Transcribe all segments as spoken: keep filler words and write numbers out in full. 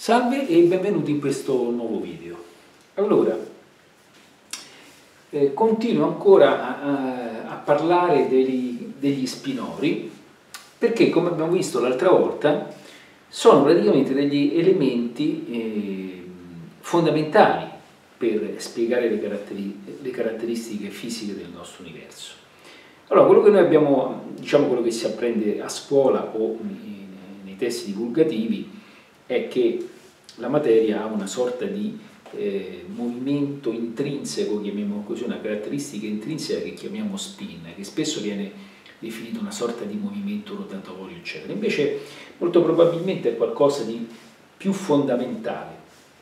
Salve e benvenuti in questo nuovo video. Allora, eh, continuo ancora a, a, a parlare degli, degli spinori, perché come abbiamo visto l'altra volta sono praticamente degli elementi eh, fondamentali per spiegare le, caratteri, le caratteristiche fisiche del nostro universo. Allora, quello che noi abbiamo, diciamo quello che si apprende a scuola o nei, nei testi divulgativi, è che la materia ha una sorta di eh, movimento intrinseco, chiamiamolo così, una caratteristica intrinseca che chiamiamo spin, che spesso viene definito una sorta di movimento rotatorio, eccetera. Invece molto probabilmente è qualcosa di più fondamentale.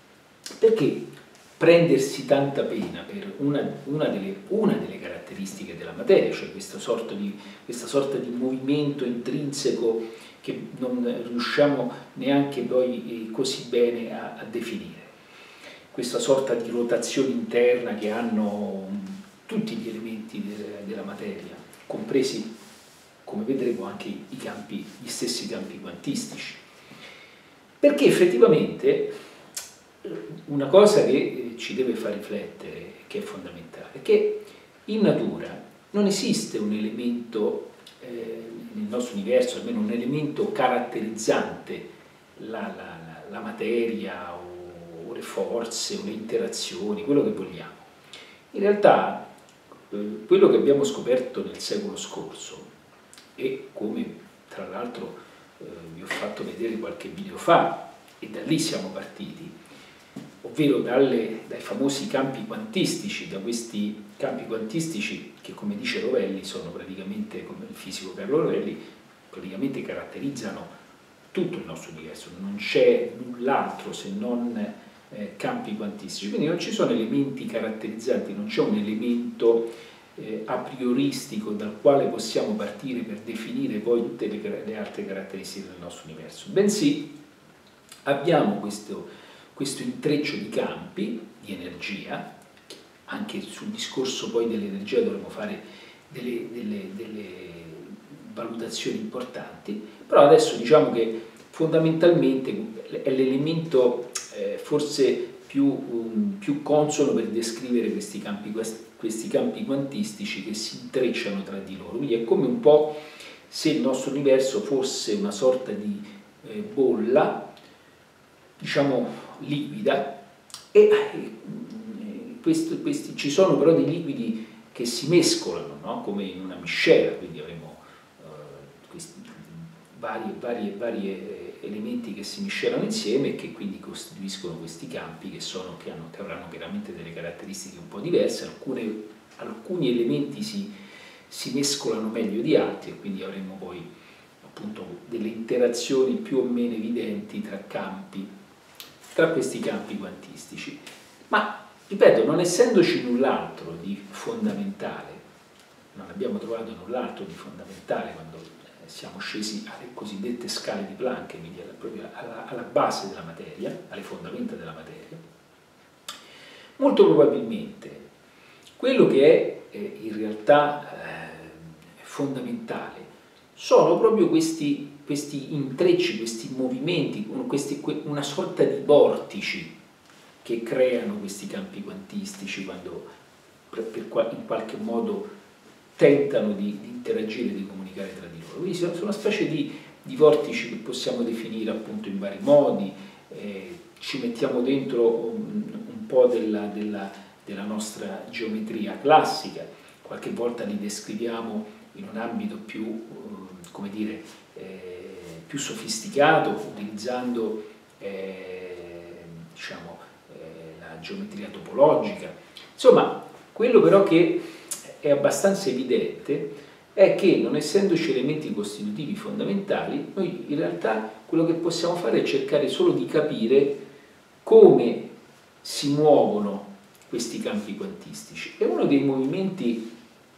Perché prendersi tanta pena per una, una, delle, una delle caratteristiche della materia, cioè questa sorta di, questa sorta di movimento intrinseco che non riusciamo neanche poi così bene a, a definire, questa sorta di rotazione interna che hanno tutti gli elementi de, della materia, compresi, come vedremo, anche i campi, gli stessi campi quantistici. Perché effettivamente una cosa che ci deve far riflettere, che è fondamentale, è che in natura non esiste un elemento eh, nel nostro universo, almeno un elemento caratterizzante la, la, la materia o, o le forze o le interazioni, quello che vogliamo. In realtà eh, quello che abbiamo scoperto nel secolo scorso, e come tra l'altro eh, vi ho fatto vedere qualche video fa, e da lì siamo partiti, ovvero dalle, dai famosi campi quantistici, da questi campi quantistici che, come dice Rovelli, sono praticamente, come il fisico Carlo Rovelli, praticamente caratterizzano tutto il nostro universo, non c'è null'altro se non eh, campi quantistici, quindi non ci sono elementi caratterizzanti, non c'è un elemento eh, a prioristico dal quale possiamo partire per definire poi tutte le, le altre caratteristiche del nostro universo, bensì abbiamo questo questo intreccio di campi, di energia. Anche sul discorso poi dell'energia dovremo fare delle, delle, delle valutazioni importanti, però adesso diciamo che fondamentalmente è l'elemento eh, forse più, um, più consono per descrivere questi campi, questi campi quantistici che si intrecciano tra di loro. Quindi è come un po' se il nostro universo fosse una sorta di eh, bolla, diciamo liquida, e questi, questi, ci sono però dei liquidi che si mescolano, no? Come in una miscela, quindi avremo uh, questi vari, vari, vari elementi che si miscelano insieme e che quindi costituiscono questi campi che, sono, che, hanno, che avranno chiaramente delle caratteristiche un po' diverse. Alcune, alcuni elementi si, si mescolano meglio di altri e quindi avremo poi appunto delle interazioni più o meno evidenti tra campi, tra questi campi quantistici. Ma, ripeto, non essendoci null'altro di fondamentale, non abbiamo trovato null'altro di fondamentale quando siamo scesi alle cosiddette scale di Planck, quindi alla, proprio alla, alla base della materia, alle fondamenta della materia, molto probabilmente quello che è eh, in realtà eh, fondamentale sono proprio questi questi intrecci, questi movimenti, questi, una sorta di vortici che creano questi campi quantistici quando per, per, in qualche modo tentano di, di interagire, di comunicare tra di loro. Quindi sono una specie di, di vortici che possiamo definire appunto in vari modi, eh, ci mettiamo dentro un, un po' della, della, della nostra geometria classica, qualche volta li descriviamo in un ambito più, eh, come dire, eh, più sofisticato, utilizzando eh, diciamo, eh, la geometria topologica. Insomma, quello però che è abbastanza evidente è che, non essendoci elementi costitutivi fondamentali, noi in realtà quello che possiamo fare è cercare solo di capire come si muovono questi campi quantistici. E uno dei movimenti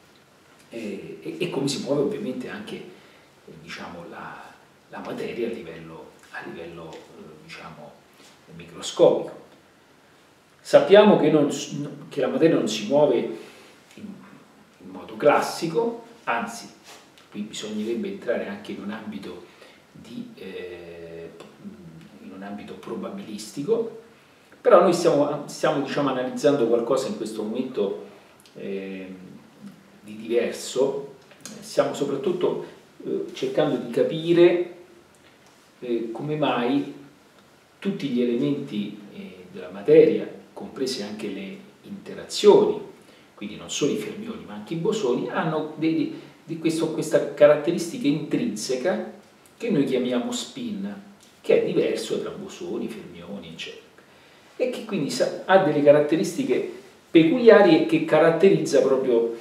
eh, e, e come si muove ovviamente anche eh, diciamo, la la materia a livello, a livello eh, diciamo, microscopico. Sappiamo che, non, che la materia non si muove in, in modo classico, anzi, qui bisognerebbe entrare anche in un ambito di, eh, in un un ambito probabilistico, però noi stiamo, stiamo diciamo, analizzando qualcosa in questo momento eh, di diverso, stiamo soprattutto eh, cercando di capire eh, come mai tutti gli elementi eh, della materia, comprese anche le interazioni, quindi non solo i fermioni ma anche i bosoni, hanno dei, di questo, questa caratteristica intrinseca che noi chiamiamo spin, che è diverso tra bosoni, fermioni, eccetera, e che quindi ha delle caratteristiche peculiari e che caratterizza proprio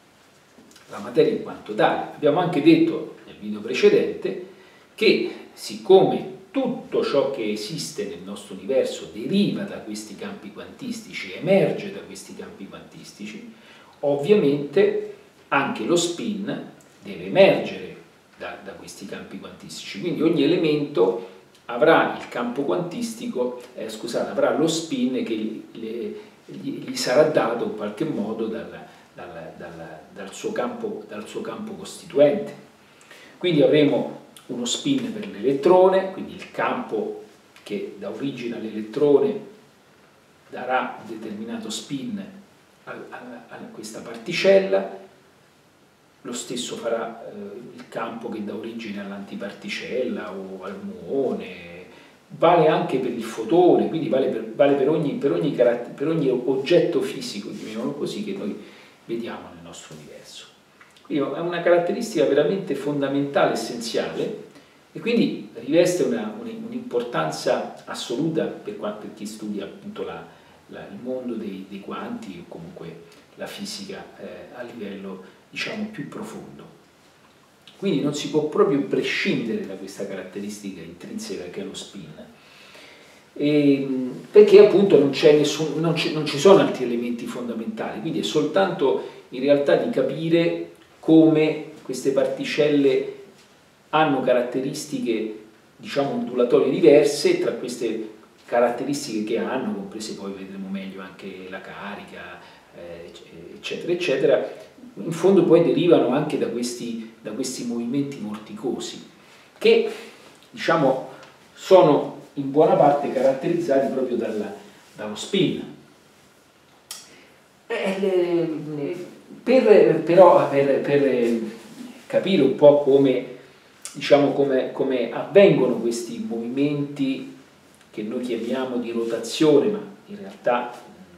la materia in quanto tale. Abbiamo anche detto nel video precedente che siccome tutto ciò che esiste nel nostro universo deriva da questi campi quantistici, emerge da questi campi quantistici, ovviamente anche lo spin deve emergere da, da questi campi quantistici. Quindi ogni elemento avrà il campo quantistico, eh, scusate, avrà lo spin che le, gli, gli sarà dato in qualche modo dal, dal, dal, dal, suo campo, dal suo campo costituente. Quindi avremo uno spin per l'elettrone, quindi il campo che dà origine all'elettrone darà un determinato spin a, a, a questa particella, lo stesso farà eh, il campo che dà origine all'antiparticella o al muone, vale anche per il fotone, quindi vale per, vale per, ogni, per, ogni, per ogni oggetto fisico, chiamiamolo così, che noi vediamo nel nostro universo. Quindi è una caratteristica veramente fondamentale, essenziale, e quindi riveste un'importanza assoluta per, per chi studia appunto la, la, il mondo dei, dei quanti o comunque la fisica eh, a livello diciamo più profondo. Quindi non si può proprio prescindere da questa caratteristica intrinseca che è lo spin, e, perché appunto non, c'è nessun, non, non ci sono altri elementi fondamentali, quindi è soltanto in realtà di capire come queste particelle hanno caratteristiche diciamo ondulatorie diverse. Tra queste caratteristiche che hanno, comprese poi vedremo meglio anche la carica, eh, eccetera eccetera, in fondo poi derivano anche da questi, da questi movimenti vorticosi che diciamo sono in buona parte caratterizzati proprio dalla, dallo spin. Eh, per, però per, per capire un po' come diciamo come, come avvengono questi movimenti che noi chiamiamo di rotazione, ma in realtà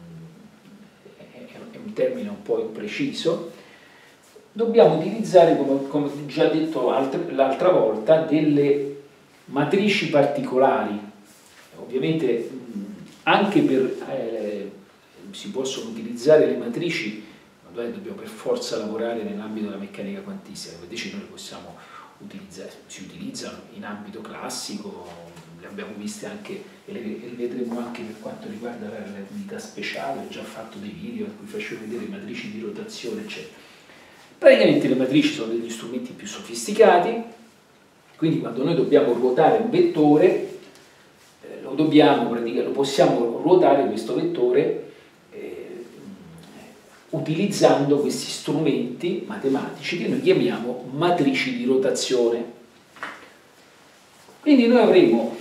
è un termine un po' impreciso, dobbiamo utilizzare, come, come già detto l'altra volta, delle matrici particolari. Ovviamente anche per eh, si possono utilizzare le matrici, ma noi dobbiamo per forza lavorare nell'ambito della meccanica quantistica, invece noi le possiamo utilizzare, si utilizzano in ambito classico, le abbiamo viste anche e le, le vedremo anche per quanto riguarda la relatività speciale. Ho già fatto dei video in cui facevo vedere matrici di rotazione eccetera. Praticamente le matrici sono degli strumenti più sofisticati, quindi quando noi dobbiamo ruotare un vettore eh, lo dobbiamo, praticamente, lo possiamo ruotare questo vettore eh, utilizzando questi strumenti matematici che noi chiamiamo matrici di rotazione. Quindi noi avremo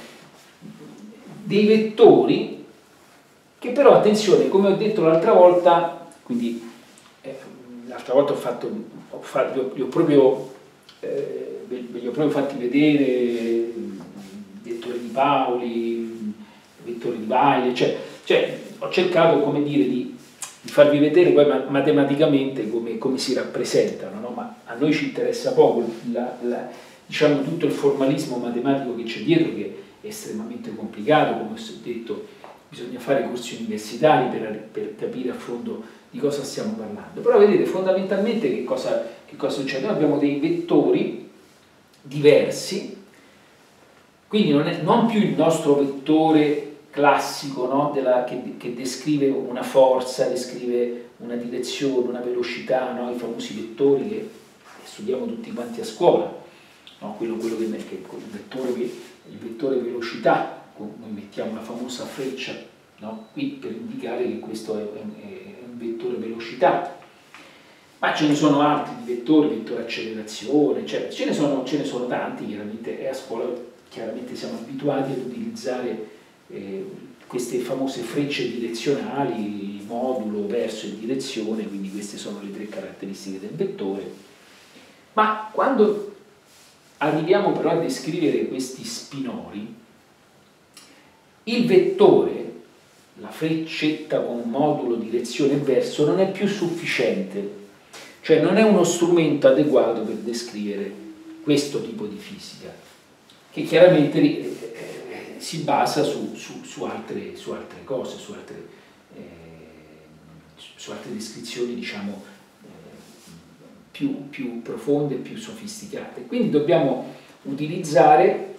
dei vettori che però, attenzione, come ho detto l'altra volta, quindi eh, l'altra volta ho fatto, ho fatto, li ho proprio, eh, ve li ho proprio fatti vedere, vettori di Pauli, vettori di Weyl, cioè, cioè ho cercato, come dire, di, di farvi vedere poi matematicamente come, come si rappresentano, no? Ma a noi ci interessa poco la, la, diciamo, tutto il formalismo matematico che c'è dietro, che è estremamente complicato, come ho detto, bisogna fare corsi universitari per, per capire a fondo di cosa stiamo parlando. Però vedete fondamentalmente che cosa, che cosa succede. Noi abbiamo dei vettori diversi, quindi non, è, non più il nostro vettore classico, no? Della, che, che descrive una forza, descrive una direzione, una velocità, no? I famosi vettori che studiamo tutti quanti a scuola, no? quello, quello che, che il, vettore, il vettore velocità, noi mettiamo la famosa freccia, no? Qui per indicare che questo è, è, è un vettore velocità, ma ce ne sono altri di vettori, vettore accelerazione, eccetera. Ce ne sono, ce ne sono tanti, chiaramente, e a scuola chiaramente siamo abituati ad utilizzare eh, queste famose frecce direzionali, modulo, verso e direzione, quindi queste sono le tre caratteristiche del vettore. Ma quando arriviamo però a descrivere questi spinori, il vettore, la freccetta con modulo, direzione e verso, non è più sufficiente, cioè non è uno strumento adeguato per descrivere questo tipo di fisica, che chiaramente eh, si basa su, su, su, altre, su altre cose, su altre, eh, su altre descrizioni, diciamo, eh, più, più profonde e più sofisticate. Quindi dobbiamo utilizzare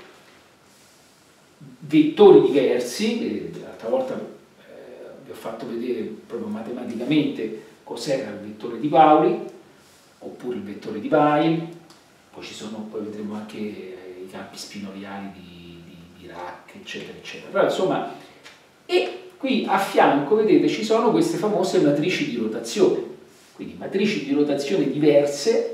vettori diversi. L'altra volta eh, vi ho fatto vedere proprio matematicamente cos'era il vettore di Pauli, oppure il vettore di Weil, poi ci sono, poi vedremo anche eh, i campi spinoriali di, di, di Dirac, eccetera, eccetera. Però insomma, e qui a fianco, vedete, ci sono queste famose matrici di rotazione, quindi matrici di rotazione diverse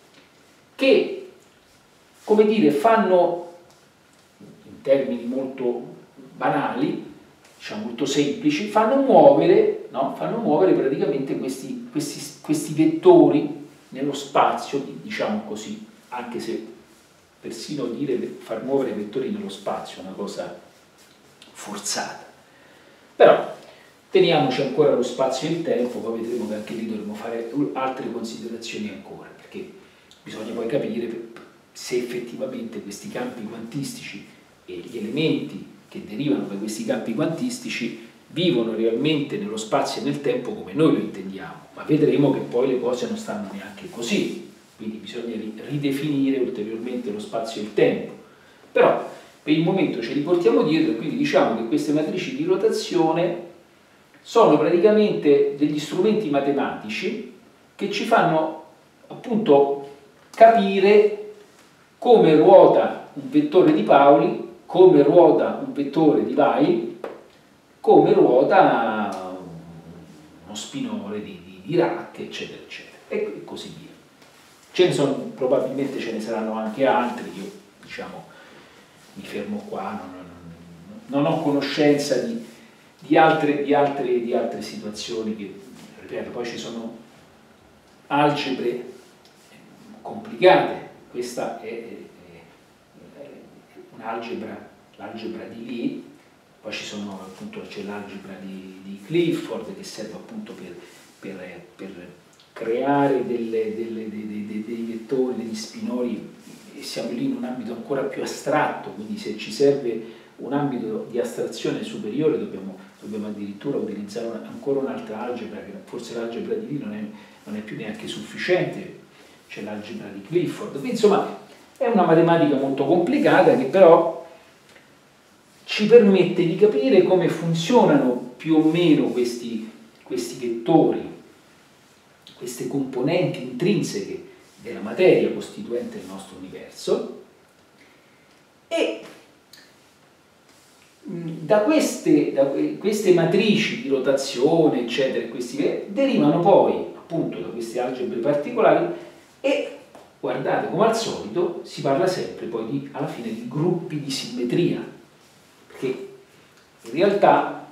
che, come dire, fanno, in termini molto banali, diciamo molto semplici, fanno muovere, no? fanno muovere praticamente questi, questi, questi vettori nello spazio, diciamo così, anche se persino dire far muovere vettori nello spazio è una cosa forzata. Però teniamoci ancora lo spazio e il tempo, poi vedremo che anche lì dovremo fare altre considerazioni ancora, perché bisogna poi capire se effettivamente questi campi quantistici e gli elementi che derivano da questi campi quantistici vivono realmente nello spazio e nel tempo come noi lo intendiamo, ma vedremo che poi le cose non stanno neanche così, quindi bisogna ridefinire ulteriormente lo spazio e il tempo. Però per il momento ce li portiamo dietro e quindi diciamo che queste matrici di rotazione sono praticamente degli strumenti matematici che ci fanno appunto capire come ruota un vettore di Pauli, come ruota un vettore di Weil, come ruota uno spinore di, di Dirac, eccetera, eccetera, e così via. Ce ne sono, probabilmente ce ne saranno anche altri, io diciamo mi fermo qua, non, non, non ho conoscenza di, di, altre, di, altre, di altre situazioni che, ripeto, poi ci sono algebre complicate, questa è, è, è un'algebra, l'algebra di Lie. Poi ci sono appunto, c'è l'algebra di, di Clifford che serve appunto per, per, per creare delle, delle, dei, dei, dei vettori, degli spinori, e siamo lì in un ambito ancora più astratto, quindi se ci serve un ambito di astrazione superiore dobbiamo, dobbiamo addirittura utilizzare una, ancora un'altra algebra, che forse l'algebra di Lie non è, non è più neanche sufficiente, c'è l'algebra di Clifford, quindi insomma è una matematica molto complicata che però ci permette di capire come funzionano più o meno questi, questi vettori, queste componenti intrinseche della materia costituente il nostro universo, e da queste, da queste matrici di rotazione, eccetera, questi, derivano poi appunto da queste algebre particolari e, guardate, come al solito si parla sempre poi di, alla fine di gruppi di simmetria, che in realtà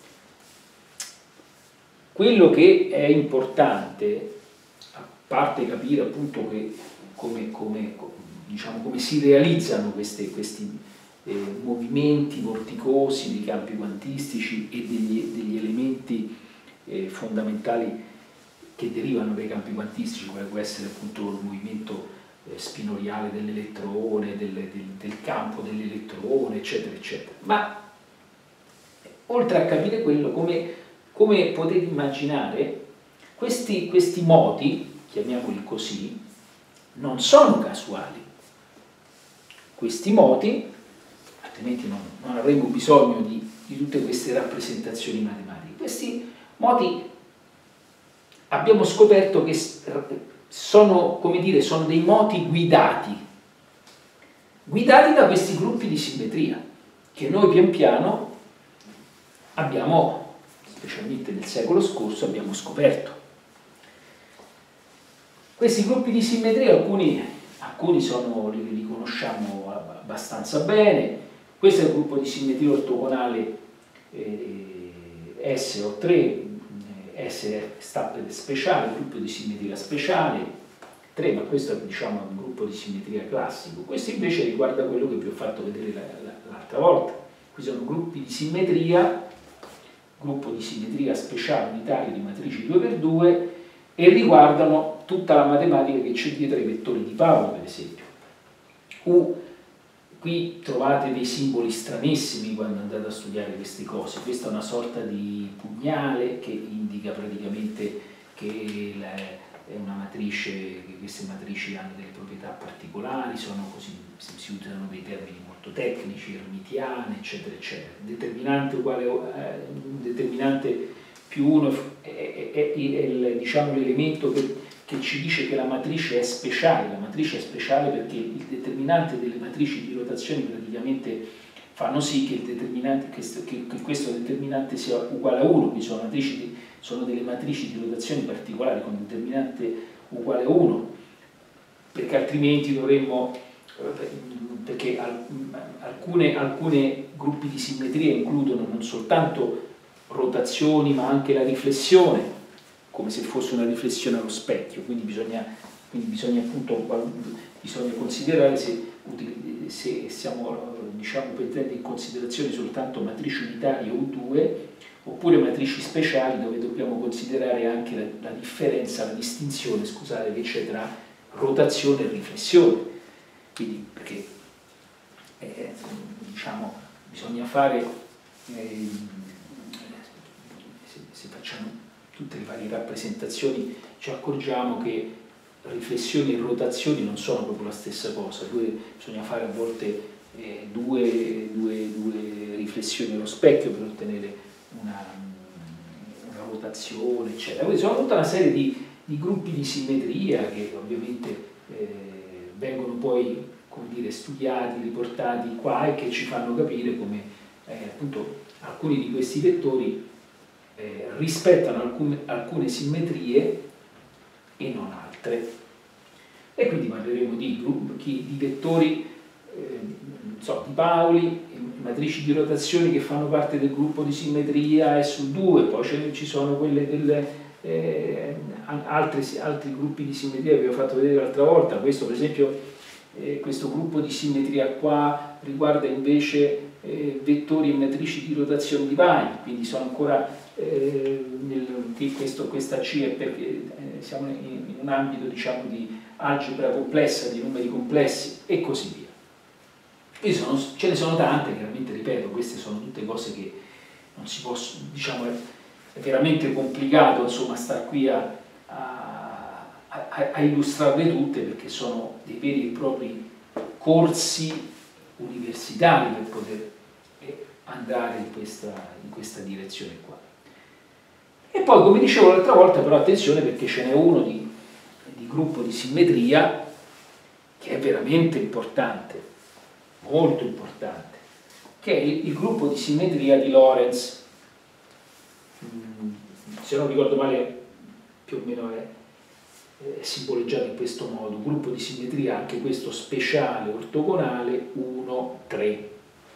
quello che è importante, a parte capire appunto che come, come, diciamo, come si realizzano queste, questi eh, movimenti vorticosi dei campi quantistici e degli, degli elementi eh, fondamentali che derivano dai campi quantistici, come può essere appunto il movimento eh, spinoriale dell'elettrone, del, del, del campo dell'elettrone, eccetera, eccetera. Ma oltre a capire quello, come, come potete immaginare, questi, questi moti, chiamiamoli così, non sono casuali. Questi moti, altrimenti non, non avremmo bisogno di, di tutte queste rappresentazioni matematiche. Questi moti abbiamo scoperto che sono, come dire, sono dei moti guidati, guidati da questi gruppi di simmetria, che noi pian piano abbiamo, specialmente nel secolo scorso, abbiamo scoperto. Questi gruppi di simmetria, alcuni, alcuni sono, li, li conosciamo abbastanza bene. Questo è il gruppo di simmetria ortogonale eh, S O tre, S sta per speciale, gruppo di simmetria speciale, tre, ma questo è, diciamo, un gruppo di simmetria classico. Questo invece riguarda quello che vi ho fatto vedere l'altra volta. Qui sono gruppi di simmetria, gruppo di simmetria speciale unitario di matrici due per due, e riguardano tutta la matematica che c'è dietro ai vettori di Paolo, per esempio. U, qui trovate dei simboli stranissimi quando andate a studiare queste cose. Questa è una sorta di pugnale che indica praticamente che la, è una matrice, che queste matrici hanno delle proprietà particolari, sono così, si usano dei termini molto tecnici, ermitiane, eccetera, eccetera. Determinante uguale, eh, determinante più uno è, è, è, è il, diciamo, l'elemento che, che ci dice che la matrice è speciale. La matrice è speciale perché il determinante delle matrici di rotazione praticamente fanno sì che, il determinante, che, che questo determinante sia uguale a uno, quindi sono, matrici di, sono delle matrici di rotazione particolari con determinante uguale a uno, perché altrimenti dovremmo, perché alcune, alcune gruppi di simmetria includono non soltanto rotazioni ma anche la riflessione, come se fosse una riflessione allo specchio, quindi bisogna, quindi bisogna appunto bisogna considerare se, se stiamo, diciamo, prendendo in considerazione soltanto matrici unitarie U due oppure matrici speciali dove dobbiamo considerare anche la, la differenza, la distinzione, scusate, che c'è tra rotazione e riflessione. Quindi perché eh, diciamo, bisogna fare eh, se, se facciamo tutte le varie rappresentazioni ci accorgiamo che riflessioni e rotazioni non sono proprio la stessa cosa. Due, bisogna fare a volte eh, due, due, due riflessioni allo specchio per ottenere una, una rotazione, eccetera. Quindi sono tutta una serie di, di gruppi di simmetria che ovviamente eh, vengono poi, come dire, studiati, riportati qua e che ci fanno capire come eh, appunto alcuni di questi vettori eh, rispettano alcune, alcune simmetrie e non altre. E quindi parleremo di, gruppi, di vettori eh, so, di Pauli, matrici di rotazione che fanno parte del gruppo di simmetria S U due, poi ci sono quelle delle, eh, altri, altri gruppi di simmetria che vi ho fatto vedere l'altra volta. Questo per esempio, eh, questo gruppo di simmetria qua riguarda invece eh, vettori e matrici di rotazione di Pauli, quindi sono ancora eh, nel, questo, questa C è perché eh, siamo in, in un ambito, diciamo, di algebra complessa, di numeri complessi e così via. E sono, ce ne sono tante, chiaramente, ripeto, queste sono tutte cose che non si possono, diciamo, è, è veramente complicato, insomma, star qui a, a, a, a illustrarle tutte, perché sono dei veri e propri corsi universitari per poter andare in questa, in questa direzione qua. E poi, come dicevo l'altra volta, però attenzione, perché ce n'è uno di, di gruppo di simmetria che è veramente importante, molto importante, che è il, il gruppo di simmetria di Lorentz. Mm, se non ricordo male, più o meno è, è simboleggiato in questo modo: gruppo di simmetria, anche questo speciale, ortogonale, uno, tre,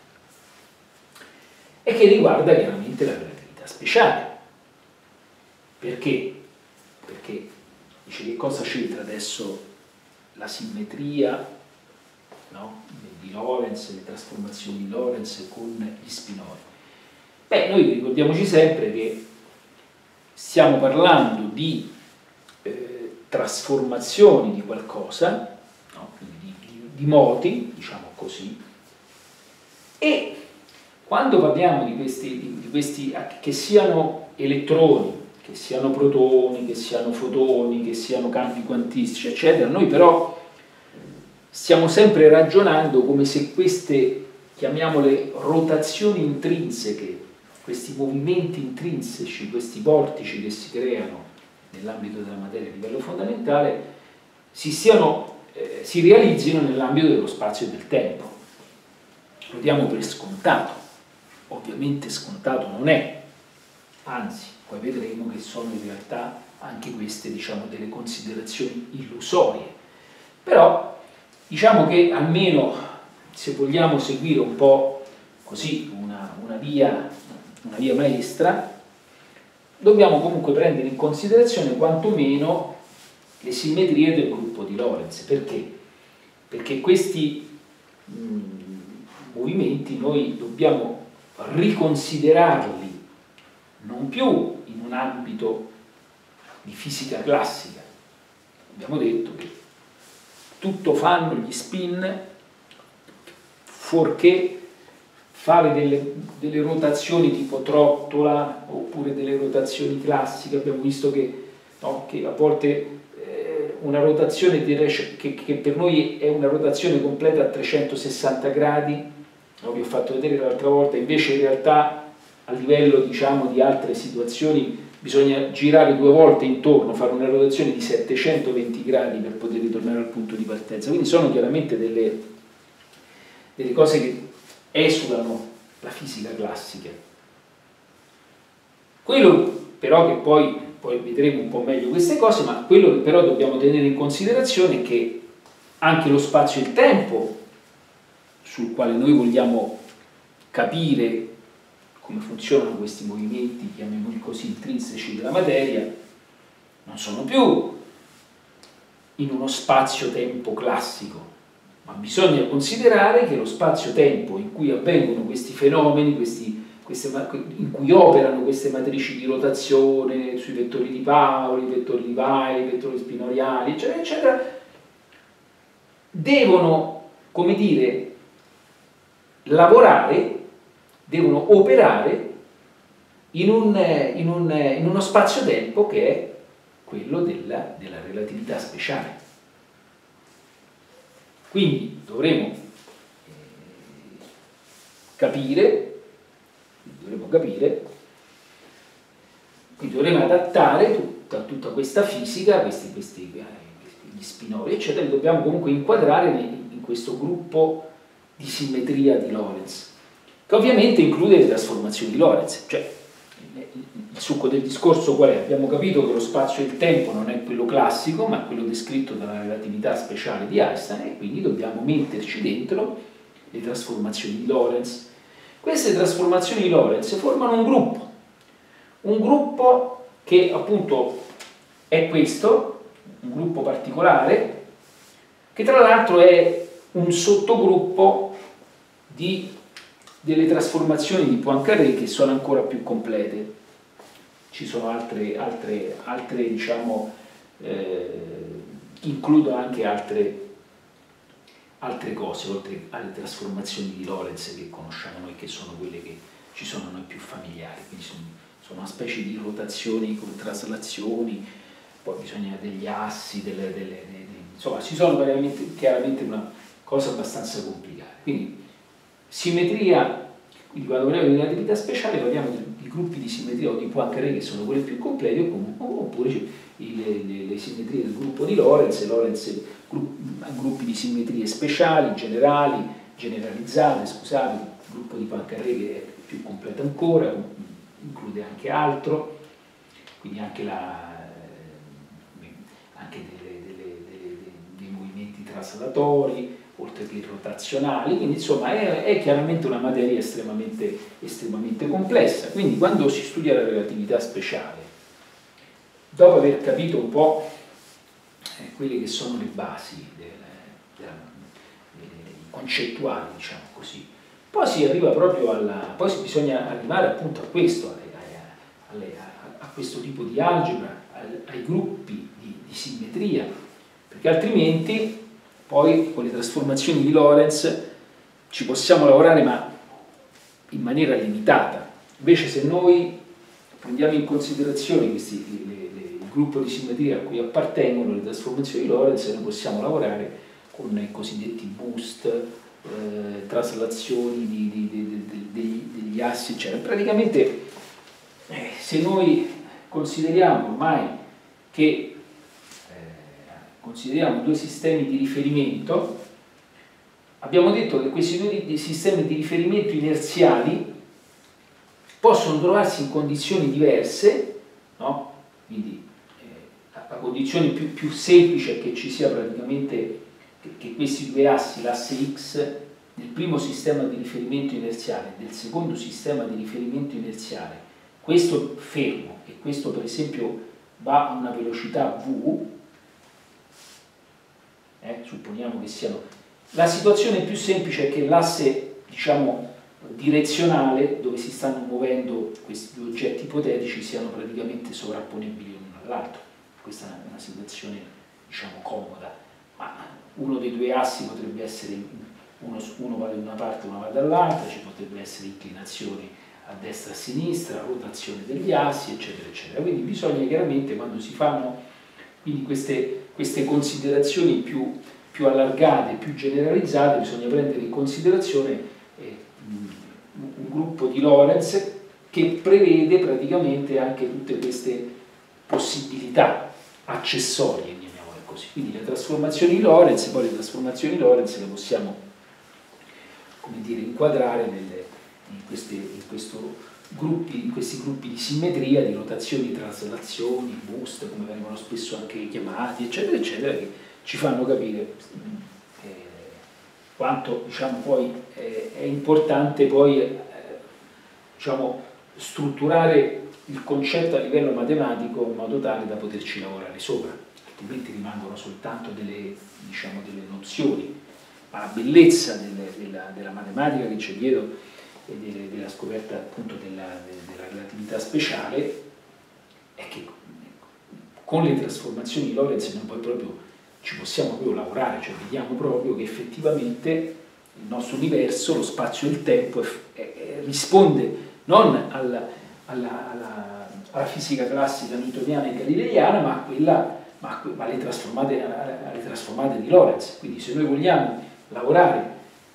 e che riguarda chiaramente la relatività speciale. Perché? Perché dice, che cosa c'entra adesso la simmetria, no, di Lorentz, le trasformazioni di Lorentz con gli spinori? Beh, noi ricordiamoci sempre che stiamo parlando di eh, trasformazioni di qualcosa, no? Quindi di, di, di moti, diciamo così, e quando parliamo di questi, di, di questi, che siano elettroni, che siano protoni, che siano fotoni, che siano campi quantistici, eccetera, noi però stiamo sempre ragionando come se queste, chiamiamole, rotazioni intrinseche, questi movimenti intrinseci, questi vortici che si creano nell'ambito della materia a livello fondamentale, si, stiano, eh, si realizzino nell'ambito dello spazio e del tempo. Lo diamo per scontato. Ovviamente scontato non è, anzi, poi vedremo che sono in realtà anche queste, diciamo, delle considerazioni illusorie. Però diciamo che almeno se vogliamo seguire un po' così una, una, via, una via maestra, dobbiamo comunque prendere in considerazione quantomeno le simmetrie del gruppo di Lorentz. Perché? Perché questi mh, movimenti noi dobbiamo riconsiderarli non più in un ambito di fisica classica. Abbiamo detto che tutto fanno gli spin fuorché fare delle, delle rotazioni tipo trottola oppure delle rotazioni classiche. Abbiamo visto che, no, che a volte eh, una rotazione di, che, che per noi è una rotazione completa a trecentosessanta gradi, no, vi ho fatto vedere l'altra volta, invece in realtà a livello, diciamo, di altre situazioni bisogna girare due volte intorno, fare una rotazione di settecentoventi gradi per poter ritornare al punto di partenza. Quindi sono chiaramente delle, delle cose che esulano la fisica classica. Quello però che poi, poi vedremo un po' meglio queste cose, ma quello che però dobbiamo tenere in considerazione è che anche lo spazio e il tempo sul quale noi vogliamo capire come funzionano questi movimenti, chiamiamoli così, intrinseci della materia, non sono più in uno spazio-tempo classico, ma bisogna considerare che lo spazio-tempo in cui avvengono questi fenomeni, questi, queste, in cui operano queste matrici di rotazione sui vettori di Pauli, vettori di Weyl, vettori spinoriali, eccetera, eccetera, devono, come dire, lavorare, devono operare in, un, in, un, in uno spazio-tempo che è quello della, della relatività speciale. Quindi dovremo eh, capire, dovremo capire, quindi dovremo adattare tutta, tutta questa fisica, questi, questi, gli spinori, eccetera, li dobbiamo comunque inquadrare in, in questo gruppo di simmetria di Lorentz, che ovviamente include le trasformazioni di Lorentz. Cioè, il succo del discorso qual è? Abbiamo capito che lo spazio e il tempo non è quello classico, ma è quello descritto dalla relatività speciale di Einstein, e quindi dobbiamo metterci dentro le trasformazioni di Lorentz. Queste trasformazioni di Lorentz formano un gruppo, un gruppo che appunto è questo, un gruppo particolare, che tra l'altro è un sottogruppo di, delle trasformazioni di Poincaré che sono ancora più complete. Ci sono altre, altre, altre diciamo, eh, includono anche altre, altre cose, oltre alle trasformazioni di Lorentz che conosciamo noi, che sono quelle che ci sono noi più familiari. Quindi sono, sono una specie di rotazioni con traslazioni, poi bisogna degli assi, delle, delle, delle, insomma, ci sono veramente, chiaramente una cosa abbastanza complicata. Quindi simmetria, quindi quando parliamo di relatività speciale parliamo di, di gruppi di simmetria o di Poincaré che sono quelli più completi, o comunque, oppure le, le, le simmetrie del gruppo di Lorentz, Lorentz gruppi, gruppi di simmetrie speciali, generali, generalizzate, scusate, il gruppo di Poincaré che è più completo ancora, include anche altro, quindi anche, la, anche delle, delle, delle, dei movimenti traslatori, oltre che rotazionali, quindi insomma è, è chiaramente una materia estremamente, estremamente complessa. Quindi quando si studia la relatività speciale, dopo aver capito un po' eh, quelle che sono le basi del, del, del, concettuali, diciamo così, poi si arriva proprio alla, poi bisogna arrivare appunto a questo, alle, alle, a, a questo tipo di algebra, ai, ai gruppi di, di simmetria, perché altrimenti poi con le trasformazioni di Lorentz ci possiamo lavorare ma in maniera limitata. Invece se noi prendiamo in considerazione questi, le, le, il gruppo di simmetria a cui appartengono le trasformazioni di Lorentz, noi possiamo lavorare con i cosiddetti boost, eh, traslazioni di, di, di, di, di, degli assi, eccetera. Praticamente eh, se noi consideriamo ormai che consideriamo due sistemi di riferimento, abbiamo detto che questi due sistemi di riferimento inerziali possono trovarsi in condizioni diverse, no? Quindi eh, la, la condizione più, più semplice è che ci sia praticamente che, che questi due assi, l'asse x del primo sistema di riferimento inerziale e del secondo sistema di riferimento inerziale, questo fermo e questo per esempio va a una velocità v, eh, supponiamo che siano, la situazione più semplice è che l'asse, diciamo, direzionale dove si stanno muovendo questi due oggetti ipotetici siano praticamente sovrapponibili l'uno all'altro. Questa è una situazione, diciamo, comoda, ma uno dei due assi potrebbe essere, uno, uno va da una parte e uno va dall'altra, ci potrebbe essere inclinazioni a destra e a sinistra, rotazione degli assi, eccetera, eccetera. Quindi bisogna chiaramente, quando si fanno quindi queste, queste considerazioni più, più allargate, più generalizzate, bisogna prendere in considerazione eh, un gruppo di Lorentz che prevede praticamente anche tutte queste possibilità accessorie, chiamiamole così. Quindi le trasformazioni di Lorentz, poi le trasformazioni di Lorentz le possiamo, come dire, inquadrare nelle, in, queste, in, questo gruppi, in questi gruppi di simmetria, di rotazioni, traslazioni, boost, come vengono spesso anche chiamati, eccetera, eccetera, che ci fanno capire eh, quanto, diciamo, poi eh, è importante poi eh, diciamo, strutturare il concetto a livello matematico in modo tale da poterci lavorare sopra, altrimenti rimangono soltanto delle, diciamo, delle nozioni. Ma la bellezza delle, della, della matematica che c'è dietro e delle, della scoperta appunto della, della relatività speciale è che con le trasformazioni di Lorentz noi poi proprio ci possiamo proprio lavorare, cioè vediamo proprio che effettivamente il nostro universo, lo spazio e il tempo è, è, è, risponde non alla, alla, alla, alla fisica classica newtoniana e galileiana, ma a quella, ma alle trasformate, alle trasformate di Lorentz. Quindi se noi vogliamo lavorare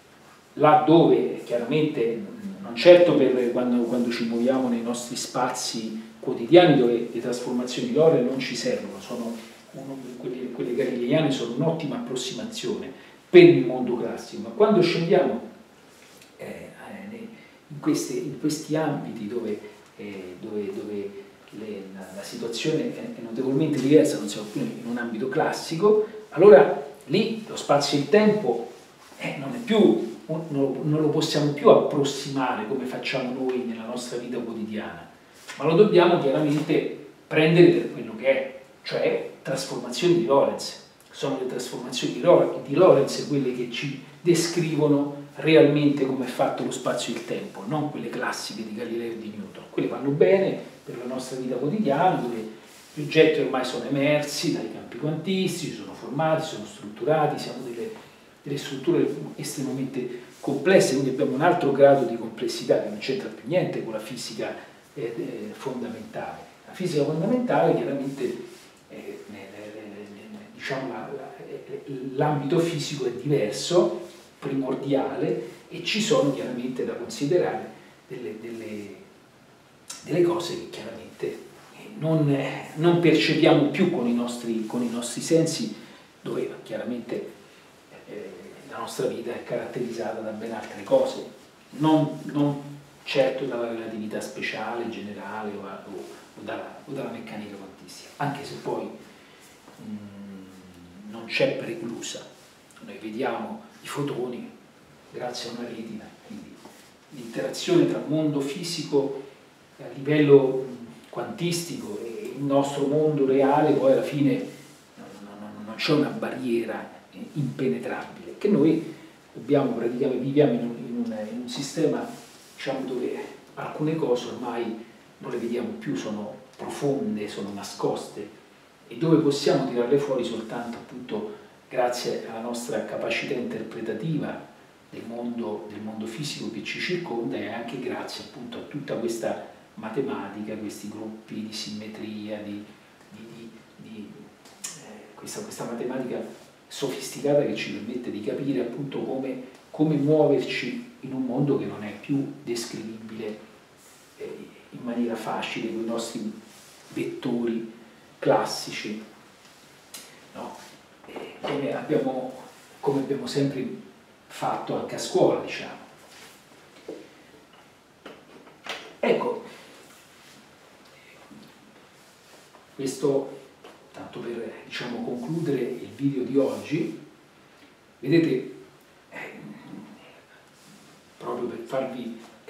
là dove chiaramente, non certo per quando, quando ci muoviamo nei nostri spazi quotidiani dove le trasformazioni di Lorentz non ci servono, sono uno, quelle, quelle galileiane sono un'ottima approssimazione per il mondo classico, ma quando scendiamo eh, in, queste, in questi ambiti dove, eh, dove, dove le, la, la situazione è, è notevolmente diversa, non siamo più in un ambito classico, allora lì lo spazio e il tempo eh, non è più, non, non lo possiamo più approssimare come facciamo noi nella nostra vita quotidiana, ma lo dobbiamo chiaramente prendere per quello che è, cioè trasformazioni di Lorentz. Sono le trasformazioni di Lorentz quelle che ci descrivono realmente come è fatto lo spazio e il tempo, non quelle classiche di Galileo e di Newton. Quelle vanno bene per la nostra vita quotidiana, dove gli oggetti ormai sono emersi dai campi quantistici, sono formati, sono strutturati, siamo delle, delle strutture estremamente complesse, quindi abbiamo un altro grado di complessità che non c'entra più niente con la fisica eh, eh, fondamentale. La fisica fondamentale chiaramente eh, diciamo, l'ambito fisico è diverso, primordiale, e ci sono chiaramente da considerare delle, delle, delle cose che chiaramente non, non percepiamo più con i nostri, con i nostri sensi, dove chiaramente eh, la nostra vita è caratterizzata da ben altre cose, non, non certo dalla relatività speciale, generale o, o, o, dalla, o dalla meccanica quantistica, anche se poi mh, non c'è preclusa. Noi vediamo i fotoni grazie a una retina, quindi l'interazione tra mondo fisico a livello quantistico e il nostro mondo reale poi alla fine non, non, non c'è una barriera impenetrabile, che noi dobbiamo praticamente, viviamo in un, in un, in un sistema, diciamo, dove alcune cose ormai non le vediamo più, sono profonde, sono nascoste, e dove possiamo tirarle fuori soltanto appunto grazie alla nostra capacità interpretativa del mondo, del mondo fisico che ci circonda, e anche grazie appunto a tutta questa matematica, questi gruppi di simmetria, di, di, di, di eh, questa, questa matematica sofisticata che ci permette di capire appunto come, come muoverci in un mondo che non è più descrivibile eh, in maniera facile con i nostri vettori classici, no? eh, come, abbiamo, come abbiamo sempre fatto anche a scuola, diciamo. Ecco, questo tanto per, diciamo, concludere il video di oggi. Vedete, eh,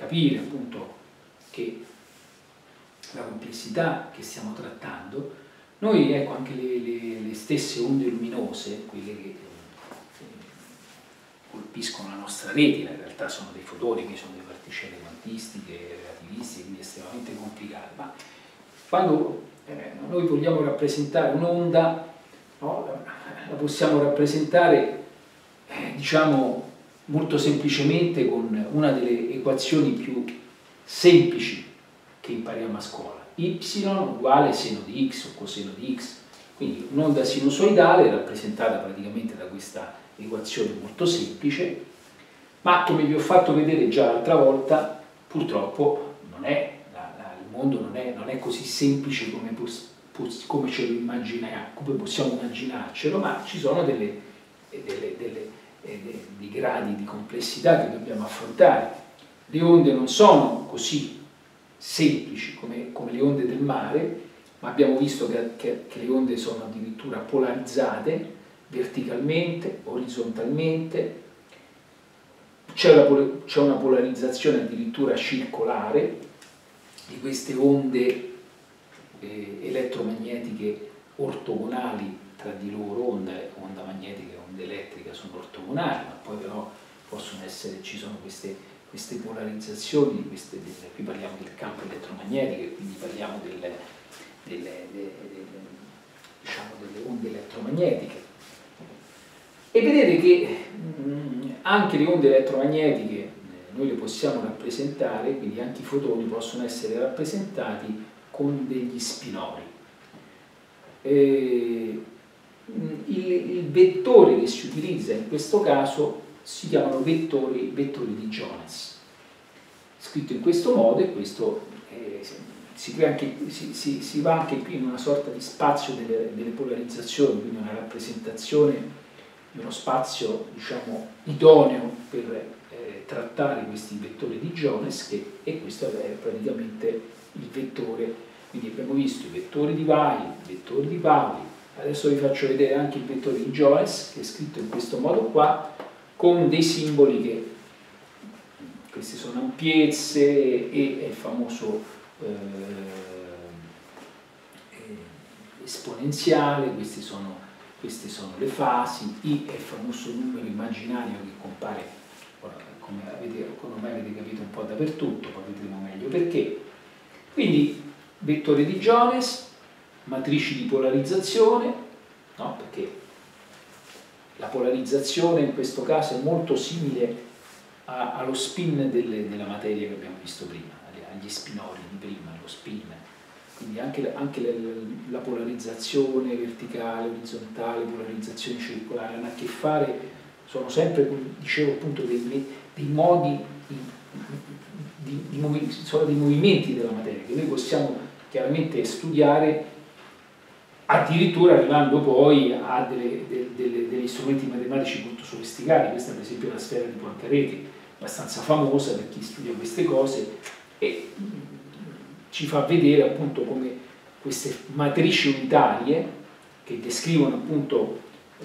capire appunto che la complessità che stiamo trattando, noi ecco anche le, le, le stesse onde luminose, quelle che eh, colpiscono la nostra retina, in realtà sono dei fotoni, che sono delle particelle quantistiche, relativistiche, quindi estremamente complicate, ma quando eh, noi vogliamo rappresentare un'onda, no, la possiamo rappresentare eh, diciamo molto semplicemente con una delle equazioni più semplici che impariamo a scuola: y uguale seno di x o coseno di x. Quindi un'onda sinusoidale rappresentata praticamente da questa equazione molto semplice, ma come vi ho fatto vedere già l'altra volta, purtroppo non è, la, la, il mondo non è, non è così semplice come, come, ce lo immaginiamo, come possiamo immaginarcelo, ma ci sono delle, delle, delle dei gradi di complessità che dobbiamo affrontare. Le onde non sono così semplici come, come le onde del mare, ma abbiamo visto che, che, che le onde sono addirittura polarizzate verticalmente, orizzontalmente, c'è una polarizzazione addirittura circolare di queste onde eh, elettromagnetiche ortogonali tra di loro, onda, onda magnetica e onda elettrica sono ortogonali, ma poi però possono essere, ci sono queste, queste polarizzazioni, queste, delle, qui parliamo del campo elettromagnetico, quindi parliamo delle, delle, delle, delle, diciamo delle onde elettromagnetiche. E vedete che mh, anche le onde elettromagnetiche eh, noi le possiamo rappresentare, quindi anche i fotoni possono essere rappresentati con degli spinori. Eh, Il, il vettore che si utilizza in questo caso si chiamano vettori, vettori di Jones, scritto in questo modo, e questo eh, si, crea anche, si, si, si va anche qui in una sorta di spazio delle, delle polarizzazioni, quindi una rappresentazione di uno spazio, diciamo, idoneo per eh, trattare questi vettori di Jones, che, e questo è praticamente il vettore. Quindi abbiamo visto i vettori di Weyl, i vettori di Pauli. Adesso vi faccio vedere anche il vettore di Jones, che è scritto in questo modo qua, con dei simboli che, queste sono ampiezze, e è il famoso eh, esponenziale, queste sono, queste sono le fasi, I è il famoso numero immaginario che compare, come avete, ormai avete capito un po' dappertutto, poi vedremo meglio perché. Quindi vettore di Jones, matrici di polarizzazione, no? Perché la polarizzazione in questo caso è molto simile a, allo spin delle, della materia che abbiamo visto prima, agli spinori di prima, lo spin. Quindi anche, anche la, la polarizzazione verticale, orizzontale, polarizzazione circolare hanno a che fare, sono sempre, dicevo appunto, dei, dei modi, di, di, di, sono dei movimenti della materia che noi possiamo chiaramente studiare, addirittura arrivando poi a delle, delle, degli strumenti matematici molto sofisticati. Questa per esempio è la sfera di Poincaré, abbastanza famosa per chi studia queste cose, e ci fa vedere appunto come queste matrici unitarie che descrivono appunto eh,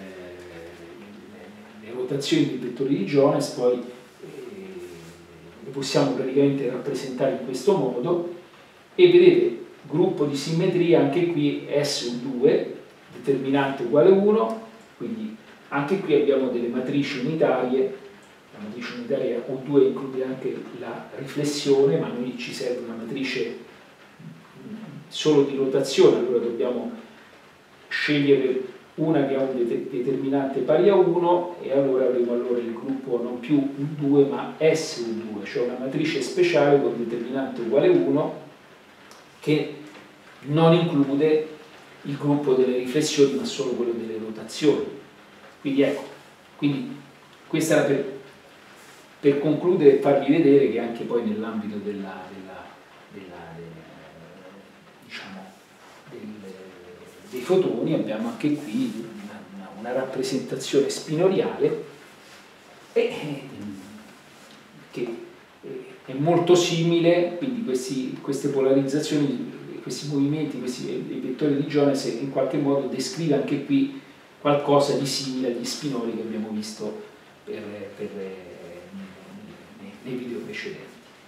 le rotazioni dei vettori di Jones poi eh, le possiamo praticamente rappresentare in questo modo. E vedete, gruppo di simmetria, anche qui S U due, determinante uguale uno, quindi anche qui abbiamo delle matrici unitarie. La matrice unitaria U due include anche la riflessione, ma a noi ci serve una matrice solo di rotazione, allora dobbiamo scegliere una che ha un determinante pari a uno, e allora avremo allora il gruppo non più U due ma S U due, cioè una matrice speciale con determinante uguale uno, che non include il gruppo delle riflessioni ma solo quello delle rotazioni. Quindi ecco, quindi questa era per, per concludere e farvi vedere che anche poi nell'ambito della, della, della, della, diciamo, del, dei fotoni abbiamo anche qui una, una, una rappresentazione spinoriale e, che è molto simile, quindi questi, queste polarizzazioni, questi movimenti, questi vettori di Jones in qualche modo descrive anche qui qualcosa di simile agli spinori che abbiamo visto per, per, nei, nei video precedenti.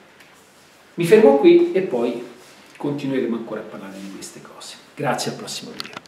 Mi fermo qui e poi continueremo ancora a parlare di queste cose. Grazie, al prossimo video.